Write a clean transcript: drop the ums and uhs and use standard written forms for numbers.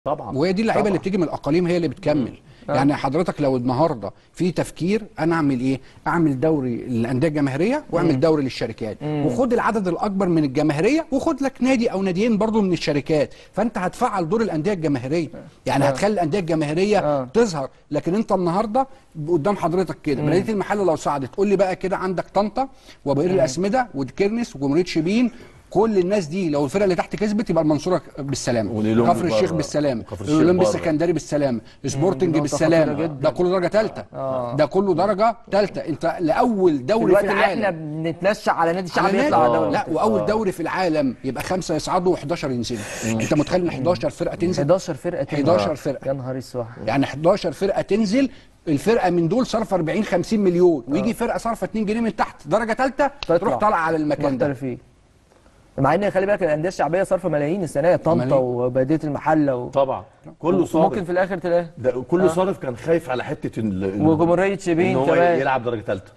طبعا. وهي دي اللعيبه اللي بتيجي من الاقاليم هي اللي بتكمل. يعني حضرتك لو النهارده في تفكير انا اعمل ايه؟ اعمل دوري للانديه الجماهيريه واعمل دوري للشركات، وخد العدد الاكبر من الجماهيريه وخد لك نادي او ناديين برضو من الشركات، فانت هتفعل دور الانديه الجماهيريه، يعني هتخلي الانديه الجماهيريه تظهر. لكن انت النهارده قدام حضرتك كده بلديه المحله لو صعدت قول لي بقى كده عندك طنطا وبئر الاسمده والكرنس وجمهوريه شبين، كل الناس دي لو الفرقه اللي تحت كسبت يبقى المنصوره بالسلامه، كفر الشيخ بالسلامه، الاولمبي السكندري بالسلامه، سبورتنج بالسلامه، ده كله درجه ثالثه. ده كله درجه ثالثه. انت لاول دوري في العالم اللي احنا بنتنشأ على نادي الشعب يطلع دوري. لا، واول دوري في العالم يبقى 5 يصعدوا و11 ينزلوا. انت متخيل ان 11 فرقه تنزل؟ 11 فرقه تنزل. 11 فرقه يا نهار اسود. يعني 11 فرقه تنزل، الفرقه من دول صرف 40 50 مليون، ويجي فرقه صرفه 2 جنيه من تحت درجه ثالثه تروح طالعه على المكان ده. مع ان خلي بالك الانديه الشعبيه صارفه ملايين السنه، طنطا وبلديه المحله طبعا كله صارف. ممكن في الاخر تلاقي ده كله صارف كان خايف على حته وجمهوريه شبين ان هو كمان يلعب درجه ثالثه.